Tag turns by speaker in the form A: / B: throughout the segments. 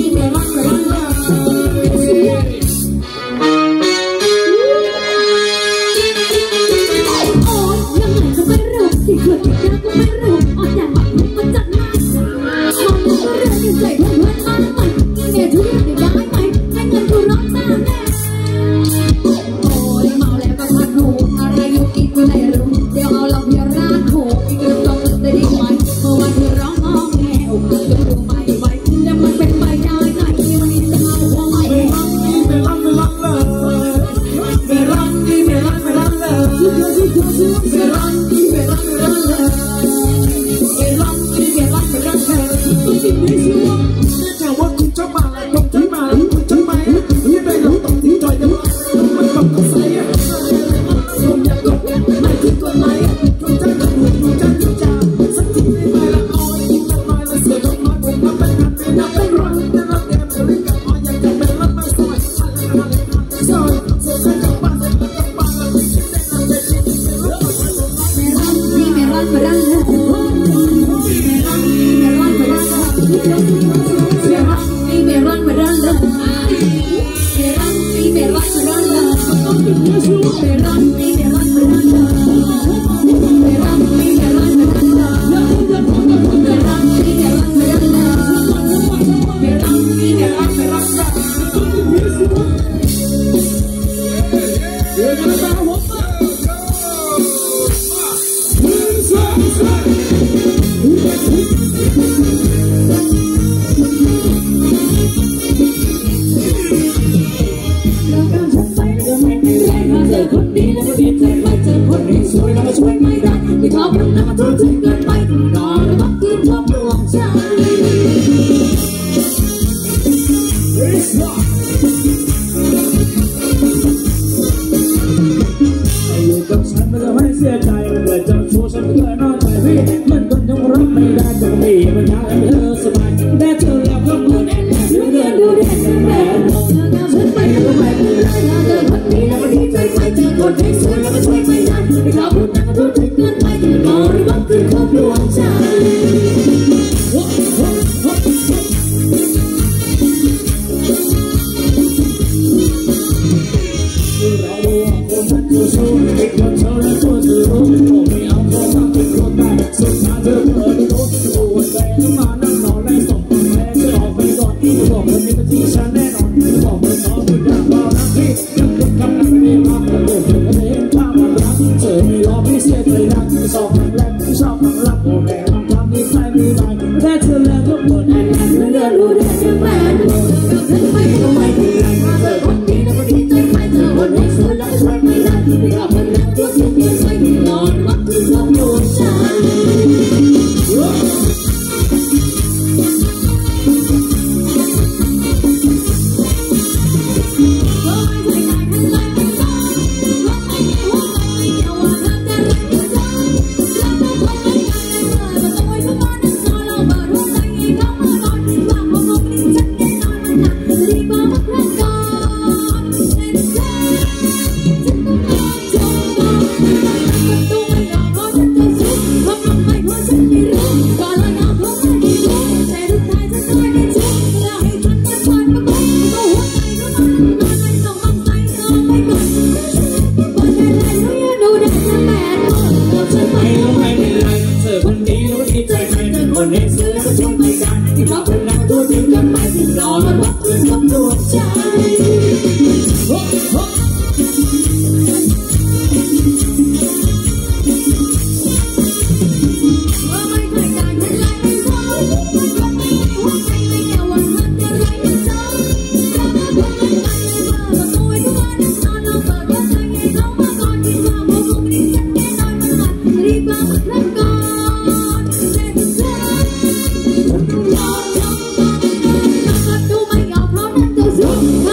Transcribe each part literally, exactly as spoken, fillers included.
A: นี่แม่รักแม่รักเลยโอ้ยยังไงก็ไม่รู้ที่เกิดที่ยากก็ไม่รู้ออกจากปากมันจัดมามันก็เรื่องที่ใส่เพื่อนมาใหม่นี่แม่ทุกอย่างได้ย้ายไหมให้เงินกูร้องตามแม่โอ้ยเมาแล้วก็พัดหูอะไรอยู่กินก็ไม่รู้เดี๋ยวเอาเราเพียร้านหูอีกเรื่องต้องได้ดีไหมเมื่อวันที่ร้องห้องแง่อกจะรู้ไหมไหมแล้วมันเป็นไปได้ไงวันนี้จะเอาหัวไม่ไม่รักไม่รักไม่รักเลยไม่รักไม่รักไม่รักเลยไม่รักไม่รักไม่รักเลยไม่รักไม่รักไม่รักเลยต้องกินไม่ชัวร์แต่ว่าคุณชอบมาแล้วคุณชอบมาแล้วคุณชอบมาไม่ได้ลงตรงที่จอยจะมามันแบบก็ใส่ผมอยากกดไม่คิดตัวไหนคุณใจกับคุณคุณใจคุณใจสักทีไม่ไปละอ้อยกินต้นไม้แล้วเสือต้นไม้ผมมาเป็นกันเป็นนับเป็นร้อยแต่ละเดือนจะรีบกลับมาอยากจะเป็นรักมาสวยอะไรอะไรสวยสวยฉันกลับบ้านแล้วกลับบ้านแล้วไม่ใช่แต่เราจะกินเป็นรักมาไม่รักนี่ไม่รักไม่รักเลยไม่รักไม่รักไม่รักเลยไม่รักนี่ไม่รักไม่รักเลยไม่รักนี่ไม่รักไม่รักเลยต้องกินเยอะชัวร์ไม่รักนี่ไม่รักไม่รักเลยไม่รักนี่ไม่รักไม่รักเลยไม่รักนี่ไม่รักไม่รักเลยไม่รักนี่ไม่รักไม่รักเลยต้องกินเยอะชัวร์เดี๋ยวจะมาหัวเจอคนดีแล้วก็ดีใจไม่เจอคนที่สวยแล้วก็ช่วยไม่ได้ไม่ชอบทำหน้าทุกข์เกินไปนอนแล้วก็กินชอบดวงใจอยู่กับฉันมันจะไม่เสียใจเกิดจากชู้ฉันเกิดนอกใจพี่มันก็ยังรับไม่ได้จะมีมันยากให้เธอสบายแต่เธอแล้วก็เหมือนแอนดูเดือดดูเด็ดแม่ฉันไปก็ไม่เป็นไรเจอคนดีแล้วก็ดีใจไม่เจอคนที่สวยแล้วก็ช่วยไม่ได้ไม่ชอบพูดแต่ก็ทุกข์เกินไปนอนแล้วก็กินชอบดวงใจสู้อีกคนเธอและตัวเธอรู้ผมไม่เอาเพราะว่าเป็นคนได้สุดท้ายเธอเปิดรู้ตัวใจมานั่งนอนและส่งแม่จะออกไปก่อนบอกคนนี้เป็นที่ฉันแน่นอนบอกคนน้องคุณอยากบอกนะพี่ยังคุณทำอะไรไม่มาแต่โดนเธอเองถ้ามันรักเธอไม่รอพี่เสียใจรักสองครั้งแรกที่ชอบครั้งรักโอ้แม่ลองทำนี้ใครไม่ได้แต่เธอแล้วก็เปิดแอนแอนเดินรู้ได้ยังแม่ดูกับฉันไม่ก็ไม่เป็นไรเธอคนดีแล้วก็ดีใจไม่เธอคนที่สวยแล้วก็ช่วยไม่ได้ไม่ชอบคนนั้นตัวที่เพียงไม่นอนวัดคือชอบดวงใจGo!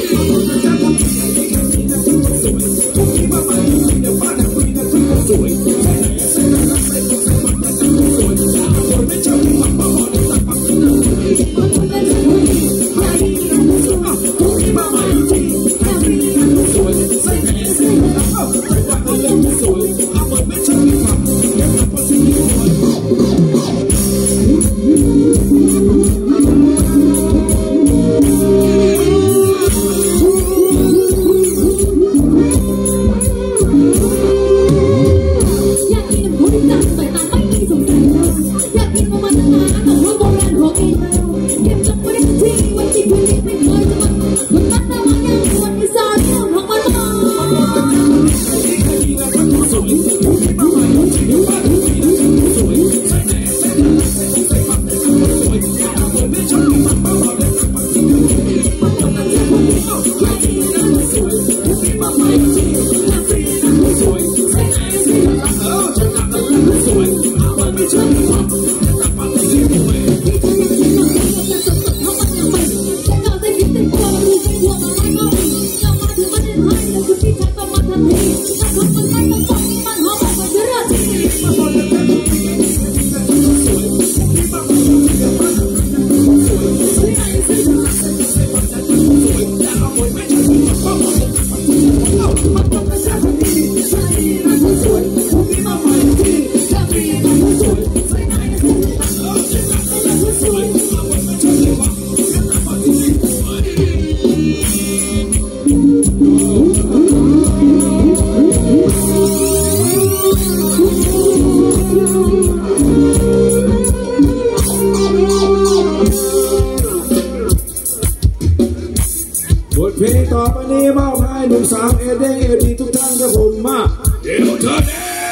B: บทเพลงต่อไปนี้มอบให้หนุ่มสาวเอเดเอดีทุกท่านครับผมมาเดี๋ยวเธอ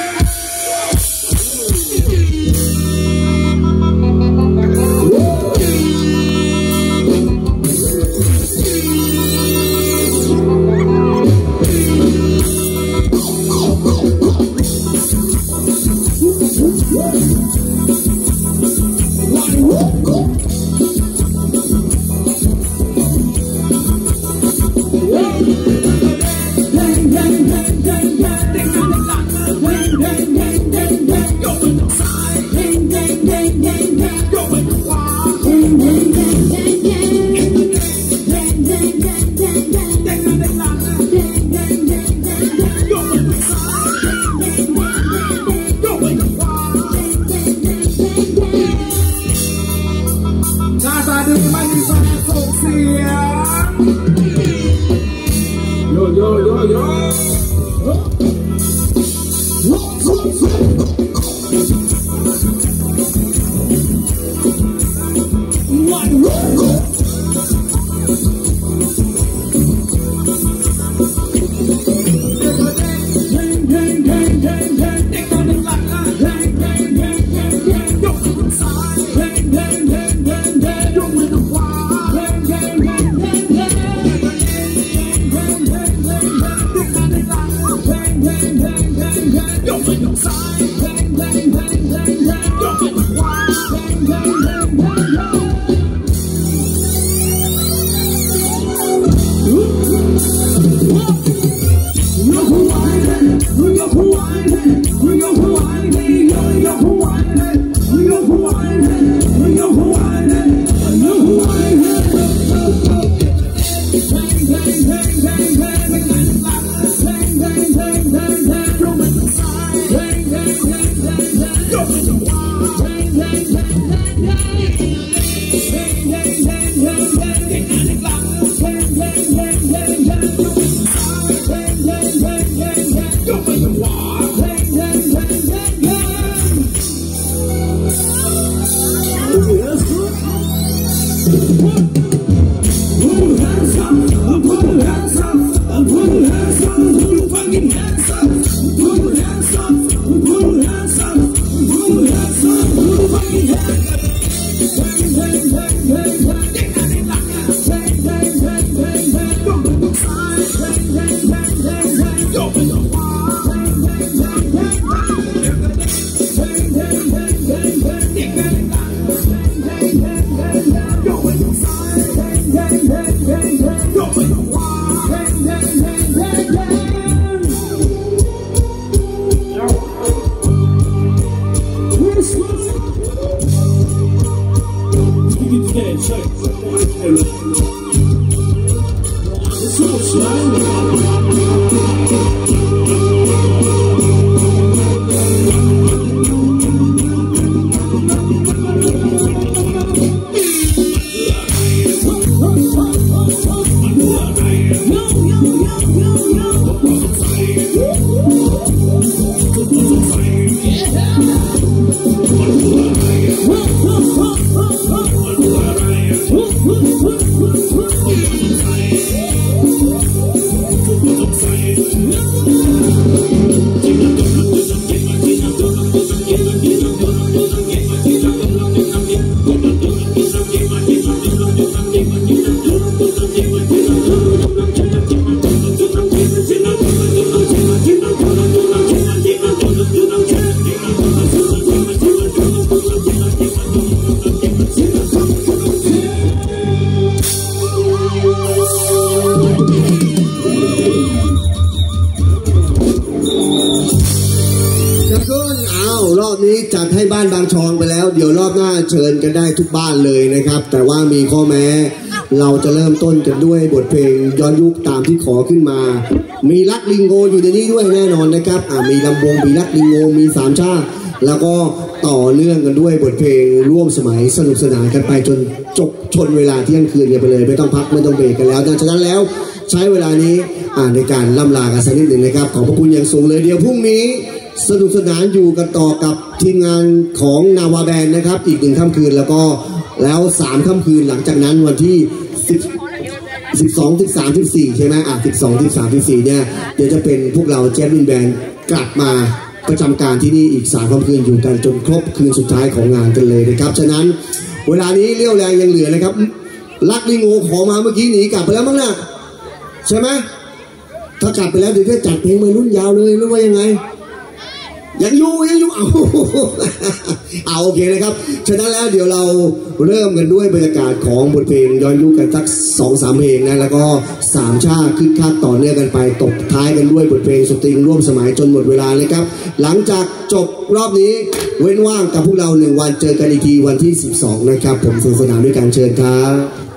B: โยโยโยโย่Put your hands up, put your hands up.
C: รอบนี้จัดให้บ้านบางชองไปแล้วเดี๋ยวรอบหน้าเชิญกันได้ทุกบ้านเลยนะครับแต่ว่ามีข้อแม้เราจะเริ่มต้นกันด้วยบทเพลงย้อนยุคตามที่ขอขึ้นมามีรักลิงโกอยู่ในนี้ด้วยแน่นอนนะครับอ่ามีลำวงมีรักลิงโกมีสามชาติแล้วก็ต่อเนื่องกันด้วยบทเพลงร่วมสมัยสนุกสนานกันไปจนจบชนเวลาเที่ยงคืนกันไปเลยไม่ต้องพักไม่ต้องเบรกกันแล้วดังนั้นแล้วใช้เวลานี้อ่าในการล่ำลากันสักนิดหนึ่งนะครับขอบพระคุณอย่างสูงเลยเดี๋ยวพรุ่งนี้สนุกสนานอยู่กันต่อกับทีมงานของนาวาแบนนะครับอีกหนึ่งค่ำคืนแล้วก็แล้วสามค่ำคืนหลังจากนั้นวันที่สิบ สิบสอง สิบสาม สิบสี่ใช่ไหมอ่ะสิบสอง สิบสาม สิบสี่เนี่ยเดี๋ยวจะเป็นพวกเราแจ๊สวินแบนกลับมาประจำการที่นี่อีกสามค่ำคืนอยู่กันจนครบคืนสุดท้ายของงานกันเลยนะครับฉะนั้นเวลานี้เรี่ยวแรงยังเหลือนะครับลักลิงโอขอมาเมื่อกี้หนีกลับไปแล้วมั้งนะใช่ไหมถ้ากลับไปแล้วเดี๋ยวจะจัดเพลงมารุ่นยาวเลยหรือว่ายังไงยังอยู่ยังอยู่เอาเอาโอเคนะครับฉะนั้นแล้วเดี๋ยวเราเริ่มกันด้วยบรรยากาศของบทเพลงย้อนยุคกันสักสองสามเพลงนะแล้วก็สามชาติคึกคักต่อเนื่องกันไปตบท้ายกันด้วยบทเพลงสตริงร่วมสมัยจนหมดเวลาเลยครับหลังจากจบรอบนี้เว้นว่างกับพวกเราหนึ่งวันเจอกันอีกทีวันที่สิบสองนะครับผมสนุกสนานด้วยการเชิญครับ